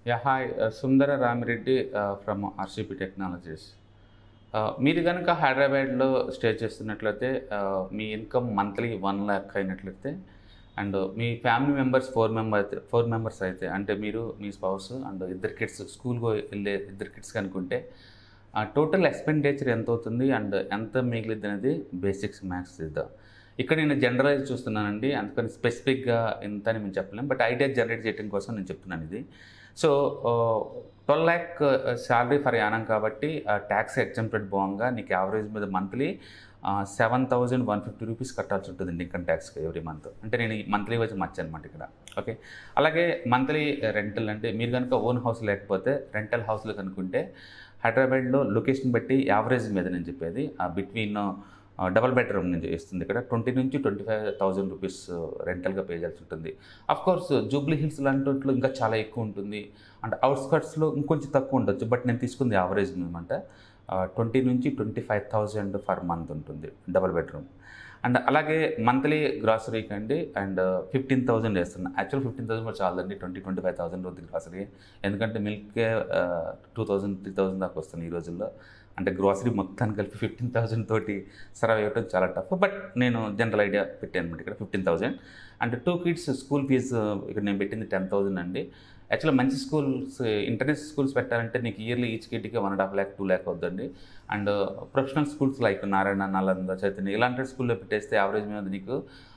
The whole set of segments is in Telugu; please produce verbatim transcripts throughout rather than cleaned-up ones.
Yeah, hi, uh, Sundara Ramireddy uh, from R C P Technologies. Uh, మీరు కనుక హైదరాబాద్లో స్టే చేస్తున్నట్లయితే uh, మీ ఇన్కమ్ మంత్లీ వన్ ల్యాక్ అయినట్లయితే అండ్ మీ ఫ్యామిలీ మెంబర్స్ ఫోర్ మెంబర్ అయితే ఫోర్ మెంబర్స్ అయితే అంటే మీరు మీ స్పౌస్ అండ్ ఇద్దరు కిడ్స్ స్కూల్కి వెళ్ళే ఇద్దరు కిడ్స్ కనుకుంటే టోటల్ ఎక్స్పెండిచర్ ఎంత అవుతుంది అండ్ ఎంత మిగిలిద్ది అనేది బేసిక్స్ మ్యాథ్స్ ఇద్దాం. ఇక్కడ నేను జనరలైజ్ చూస్తున్నానండి, అందుకని స్పెసిఫిక్గా ఎంత అని మేము చెప్పలేము, బట్ ఐడియా జనరేట్ చేయడం కోసం నేను చెప్తున్నాను ఇది. So twelve lakh salary for annum కాబట్టి ట్యాక్స్ ఎగ్జామ్టెడ్ బాగుంగా నీకు యావరేజ్ మీద monthly seven thousand one fifty rupees కట్టాల్సి ఉంటుందండి ఇన్కమ్ ట్యాక్స్కి ఎవ్రీ మంత్. అంటే నేను మంత్లీ వచ్చి మర్చి అనమాట ఇక్కడ. ఓకే, అలాగే మంత్లీ రెంటల్ అంటే మీరు కనుక ఓన్ హౌస్ లేకపోతే రెంటల్ హౌస్లో కనుక్కుంటే హైదరాబాద్లో లొకేషన్ బట్టి యావరేజ్ మీద నేను చెప్పేది బిట్వీన్ డబల్ బెడ్రూమ్ నుంచి ఇస్తుంది ఇక్కడ ట్వంటీ నుంచి ట్వంటీ ఫైవ్ థౌజండ్ రూపీస్ రెంటల్గా పే చేయాల్సి ఉంటుంది. అఫ్కోర్స్ జూబ్లీ హిల్స్ లాంటి ఇంకా చాలా ఎక్కువ ఉంటుంది, అండ్ అవుట్స్కట్స్లో ఇంకొంచెం తక్కువ ఉండొచ్చు, బట్ నేను తీసుకుంది యావరేజ్ అనమాట. ట్వంటీ నుంచి twenty five thousand for month ఉంటుంది డబల్ బెడ్రూమ్. అండ్ అలాగే మంత్లీ గ్రాసరీకి అండి అండ్ ఫిఫ్టీన్ థౌజండ్ వేస్తున్నాను. యాక్చువల్ ఫిఫ్టీన్ థౌసండ్ కూడా చాలండి, ట్వంటీ ట్వంటీ ఫైవ్ థౌసండ్ అవుతుంది గ్రాసరీ. ఎందుకంటే మిల్కే టూ థౌజండ్ త్రీ థౌసండ్ దాకా వస్తుంది ఈ రోజుల్లో. అంటే గ్రాసరీ మొత్తాన్ని కలిపి ఫిఫ్టీన్ థౌసండ్ తోటి సర్వ్ అవ్వడం చాలా టఫ్, బట్ నేను జనరల్ ఐడియా పెట్టాను అనమాట ఇక్కడ fifteen thousand. And two kids school fees ఇక్కడ నేను పెట్టింది టెన్ థౌసండ్ అండి. యాక్చువల్గా మంచి స్కూల్స్ ఇంటర్నేషనల్ స్కూల్స్ పెట్టాలంటే నీకు ఇయర్లీ ఈచ్ కిడ్కి one and half lakh two lakh అవుతుందండి. And professional schools like Narayana, Nalanda, Chaitanya ఇలాంటి స్కూల్లో పెట్టేస్తే యావరేజ్ మీద నీకు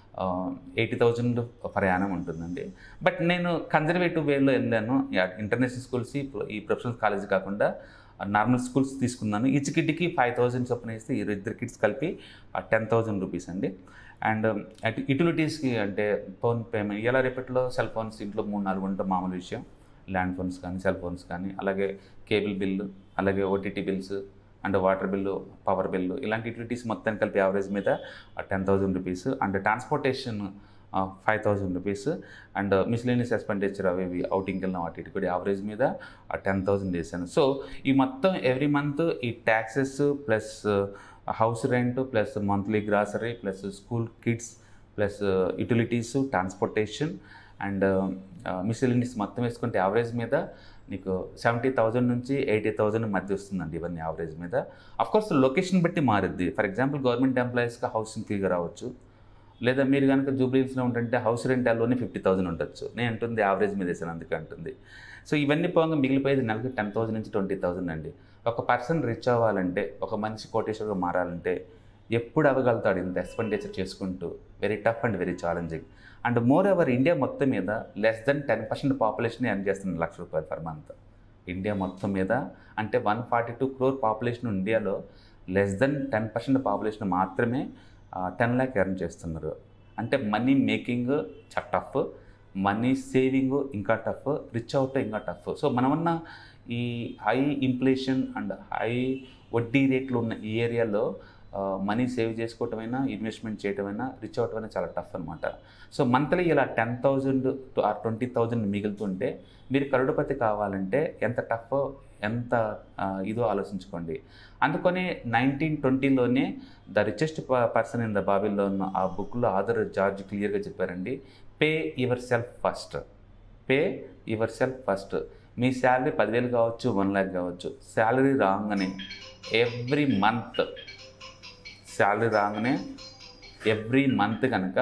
ఎయిటీ థౌజండ్ పర్ యానం ఉంటుందండి. బట్ నేను కన్జర్వేటివ్ వేలో వెళ్ళాను. ఇంటర్నేషనల్ స్కూల్స్ ఈ ప్రొఫెషనల్ కాలేజ్ కాకుండా నార్మల్ స్కూల్స్ తీసుకున్నాను. ఈచ్ కిడ్కి ఫైవ్ థౌజండ్ చొప్పున ఇస్తే ఇద్దరు కిడ్స్ కలిపి టెన్ థౌజండ్ రూపీస్ అండి. అండ్ యూటిలిటీస్కి అంటే ఫోన్ పేమెంట్ ఇలా రేపట్లో సెల్ ఫోన్స్ ఇంట్లో మూడు నాలుగు ఉంటే మామూలు విషయం, ల్యాండ్ ఫోన్స్ కానీ సెల్ ఫోన్స్ కానీ, అలాగే కేబుల్ బిల్లు, అలాగే OTT bills and water bill, power bill ఇలాంటి యూటిలిటీస్ మొత్తం కలిపి యావరేజ్ మీద ten thousand rupees. And transportation five thousand rupees. And miscellaneous expenditure అవి ఇవి అవుటింగ్కి వెళ్ళిన వాటి ఇటు కూడా యావరేజ్ మీద టెన్ థౌజండ్ వేసాను. సో ఈ మొత్తం ఎవ్రీ మంత్ ఈ taxes plus house rent plus monthly grocery plus school kids plus utilities transportation and miscellaneous మొత్తం వేసుకుంటే యావరేజ్ మీద నీకు సెవెంటీ థౌజండ్ నుంచి ఎయిటీ థౌజండ్ మధ్య వస్తుందండి ఇవన్నీ యావరేజ్ మీద. అఫ్కోర్స్ లొకేషన్ బట్టి మారుద్ది. ఫర్ ఎగ్జాంపుల్ గవర్నమెంట్ ఎంప్లాయీస్కి హౌసింగ్ ఫీగా రావచ్చు, లేదా మీరు కనుక జూబ్లీహిల్స్లో ఉంటుంటే హౌస్ రెంటాల్లోనే ఫిఫ్టీ థౌసండ్ ఉండొచ్చు. నేను అంటుంది యావరేజ్ మీద వేసాను అందుకే అంటుంది. సో ఇవన్నీ పోగా మిగిలిపోయేది నెలకి టెన్ థౌసండ్ నుంచి ట్వంటీ థౌసండ్ అండి. ఒక పర్సన్ రిచ్ అవ్వాలంటే, ఒక మనిషి కోటేశ్వర్గా మారాలంటే ఎప్పుడు అవ్వగలుగుతాడు ఇంత ఎక్స్పెండిచర్ చేసుకుంటూ? Very tough and very challenging. And moreover India మొత్తం మీద less than ten percent population earn చేస్తుంది లక్ష రూపాయలు పర్ మంత్. ఇండియా మొత్తం మీద అంటే one forty two crore population ఇండియాలో less than ten percent population మాత్రమే టెన్ ల్యాక్ ఎర్న్ చేస్తున్నారు. అంటే మనీ మేకింగ్ చాలా టఫ్, మనీ సేవింగ్ ఇంకా టఫ్, రిచ్ అవుట్ ఇంకా టఫ్. సో మనమన్న ఈ హై ఇన్ఫ్లేషన్ అండ్ హై వడ్డీ రేట్లు ఉన్న ఈ ఏరియాలో మనీ సేవ్ చేసుకోవటమైనా ఇన్వెస్ట్మెంట్ చేయటమైనా రిచ్ అవటమైనా చాలా టఫ్ అనమాట. సో మంత్లీ ఇలా ten thousand to or twenty thousand మిగులుతుంటే మీరు కరోడుపతి కావాలంటే ఎంత టఫ్ ఎంత ఇదో ఆలోచించుకోండి. అందుకని నైన్టీన్ ట్వంటీలోనే the richest person in the బాబిల్లో ఉన్న ఆ బుక్లో ఆథర్ జార్జ్ క్లియర్గా చెప్పారండి, pay your self first, pay your self first. మీ శాలరీ పదివేలు కావచ్చు, వన్ ల్యాక్ కావచ్చు, శాలరీ రాగానే ఎవ్రీ మంత్ శాలరీ రాగానే ఎవ్రీ మంత్ కనుక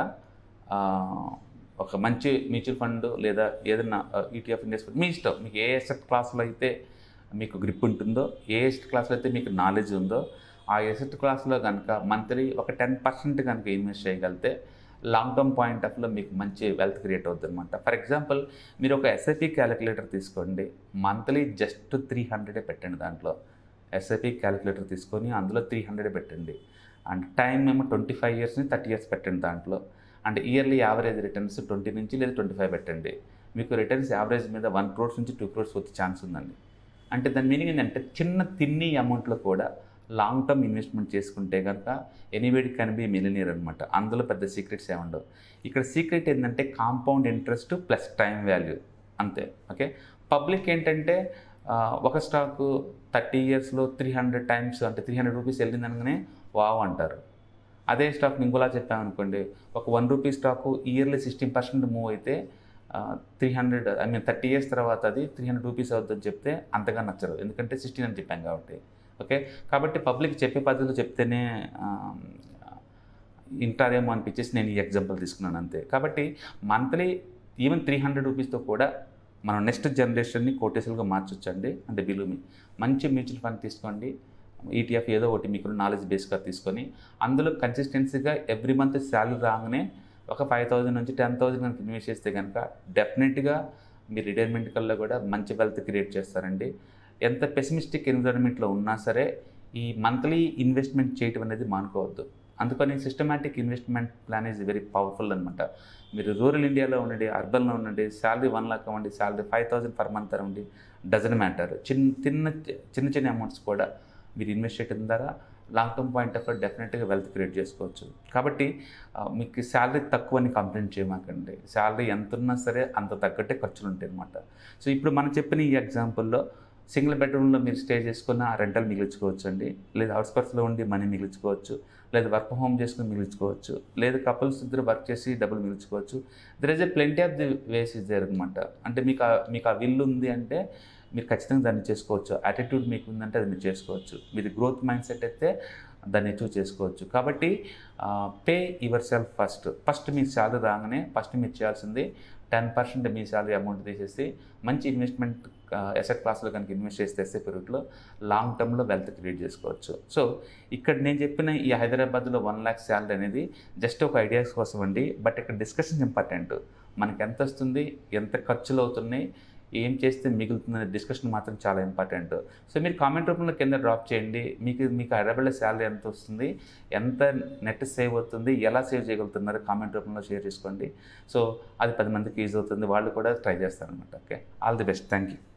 ఒక మంచి మ్యూచువల్ ఫండ్ లేదా ఏదైనా ఈటీఎఫ్ ఇన్వెస్ట్మెంట్ మీ ఇష్టం, మీకు ఏ ఎసెట్ క్లాస్లో అయితే మీకు గ్రిప్ ఉంటుందో, ఏ ఎసెట్ క్లాస్లో అయితే మీకు నాలెడ్జ్ ఉందో ఆ ఎసెట్ క్లాస్లో కనుక మంత్లీ ఒక టెన్ పర్సెంట్ కనుక ఇన్వెస్ట్ చేయగలిగితే లాంగ్ టర్మ్ పాయింట్ ఆఫ్లో మీకు మంచి వెల్త్ క్రియేట్ అవుతుంది అనమాట. ఫర్ ఎగ్జాంపుల్ మీరు ఒక ఎస్ఐపి క్యాలిక్యులేటర్ తీసుకోండి, మంత్లీ జస్ట్ త్రీ హండ్రెడే పెట్టండి. దాంట్లో ఎస్ఐపి క్యాలిక్యులేటర్ తీసుకొని అందులో త్రీ హండ్రెడే పెట్టండి. అండ్ టైం ఏమో ట్వంటీ ఫైవ్ ఇయర్స్ నుంచి థర్టీ ఇయర్స్ పెట్టండి దాంట్లో. And yearly average returns twenty నుంచి లేదా ట్వంటీ ఫైవ్ పెట్టండి. మీకు రిటర్న్స్ యావరేజ్ మీద వన్ క్రోర్స్ నుంచి టూ క్రోర్స్ వచ్చే ఛాన్స్ ఉందండి. అంటే దాని మీనింగ్ ఏంటంటే చిన్న తిన్ని అమౌంట్లో కూడా లాంగ్ టర్మ్ ఇన్వెస్ట్మెంట్ చేసుకుంటే కనుక ఎనీబడి కెన్ బి మిలియనీర్ అనమాట. అందులో పెద్ద సీక్రెట్స్ ఏముండవు. ఇక్కడ సీక్రెట్ ఏంటంటే compound interest plus time value అంతే. ఓకే, పబ్లిక్ ఏంటంటే ఒక స్టాకు థర్టీ ఇయర్స్లో త్రీ హండ్రెడ్ టైమ్స్ అంటే త్రీ హండ్రెడ్ రూపీస్ వెళ్ళిందనగానే వావ్ అంటారు. అదే స్టాక్ ఇంకోలా చెప్పామనుకోండి, ఒక one rupee stock yearly sixteen percent move అయితే three hundred I mean thirty years తర్వాత అది త్రీ హండ్రెడ్ రూపీస్ అవుతుందని చెప్తే అంతగా నచ్చరు, ఎందుకంటే సిక్స్టీన్ అని చెప్పాం కాబట్టి. ఓకే, కాబట్టి పబ్లిక్ చెప్పే పద్ధతిలో చెప్తేనే ఇంటారేమో అనిపించేసి నేను ఈ ఎగ్జాంపుల్ తీసుకున్నాను అంతే. కాబట్టి మంత్లీ ఈవెన్ త్రీ హండ్రెడ్ రూపీస్తో కూడా మనం నెక్స్ట్ జనరేషన్ని కోటేసులుగా మార్చొచ్చండి. అంటే బిలుమి మంచి మ్యూచువల్ ఫండ్ తీసుకోండి, ఈటీఎఫ్ ఏదో ఒకటి మీకు నాలెడ్జ్ బేస్గా తీసుకొని అందులో కన్సిస్టెన్సీగా ఎవ్రీ మంత్ శాలరీ రాగానే ఒక ఫైవ్ థౌజండ్ నుంచి టెన్ థౌజండ్ కనుక ఇన్వెస్ట్ చేస్తే కనుక డెఫినెట్గా మీ రిటైర్మెంట్ కల్లా కూడా మంచి వెల్త్ క్రియేట్ చేస్తారండి. ఎంత పెసిమిస్టిక్ ఎన్విరాన్మెంట్లో ఉన్నా సరే ఈ మంత్లీ ఇన్వెస్ట్మెంట్ చేయటం అనేది మానుకోవద్దు. అందుకని systematic investment plan is very powerful అనమాట. మీరు రూరల్ ఇండియాలో ఉండండి, అర్బన్లో ఉండండి, శాలరీ వన్ లాక్ అవ్వండి, salary five thousand per month అవ్వండి, డజన్ మ్యాటర్. చిన్న చిన్న చిన్న చిన్న అమౌంట్స్ కూడా మీరు ఇన్వెస్ట్ చేయడం ద్వారా లాంగ్ టర్మ్ పాయింట్ ఆఫ్ డెఫినెట్గా వెల్త్ క్రియేట్ చేసుకోవచ్చు. కాబట్టి మీకు శాలరీ తక్కువ అని కంప్లైంట్ చేయమాకండి. శాలరీ ఎంత ఉన్నా సరే అంత తగ్గట్టే ఖర్చులు ఉంటాయి అనమాట. సో ఇప్పుడు మనం చెప్పిన ఈ ఎగ్జాంపుల్లో సింగిల్ బెడ్రూమ్లో మీరు స్టే చేసుకున్న రెంటల్ మిగిలించుకోవచ్చు అండి, లేదా అవుట్స్కర్ట్స్లో ఉండి మనీ మిగిలించుకోవచ్చు, లేదా వర్క్ ఫ్రమ్ హోమ్ చేసుకుని మిగిలించుకోవచ్చు, లేదా కపుల్స్ ఇద్దరు వర్క్ చేసి డబ్బులు మిగిలించుకోవచ్చు. There is a plenty of the ways is there అనమాట. అంటే మీకు మీకు ఆ విల్ ఉంది అంటే మీరు ఖచ్చితంగా దాన్ని చేసుకోవచ్చు. యాటిట్యూడ్ మీకు ఉందంటే అది మీరు చేసుకోవచ్చు. మీది గ్రోత్ మైండ్ సెట్ అయితే దాన్ని అచీవ్ చేసుకోవచ్చు. కాబట్టి pay your self first. First మీ శాలరీ రాగానే ఫస్ట్ మీరు చేయాల్సింది టెన్ పర్సెంట్ మీ శాలరీ అమౌంట్ తీసేసి మంచి ఇన్వెస్ట్మెంట్ ఎసెట్ క్లాస్లో కనుక ఇన్వెస్ట్ చేస్తే ఎస్ఏ పీరియడ్లో లాంగ్ టర్మ్లో వెల్త్ క్రియేట్ చేసుకోవచ్చు. సో ఇక్కడ నేను చెప్పిన ఈ హైదరాబాద్లో వన్ ల్యాక్ శాలరీ అనేది జస్ట్ ఒక ఐడియాస్ కోసం అండి. బట్ ఇక్కడ డిస్కషన్ ఇంపార్టెంట్. మనకి ఎంత వస్తుంది, ఎంత ఖర్చులు అవుతున్నాయి, ఏం చేస్తే మిగులుతుందనే డిస్కషన్ మాత్రం చాలా ఇంపార్టెంట్. సో మీరు కామెంట్ రూపంలో కింద డ్రాప్ చేయండి. మీకు మీకు హైదరాబాద్లో శాలరీ ఎంత వస్తుంది, ఎంత నెట్ సేవ్ అవుతుంది, ఎలా సేవ్ చేయగలుగుతున్నారు కామెంట్ రూపంలో షేర్ చేసుకోండి. సో అది పది మందికి యూజ్ అవుతుంది, వాళ్ళు కూడా ట్రై చేస్తారనమాట. Okay, all the best, thank you.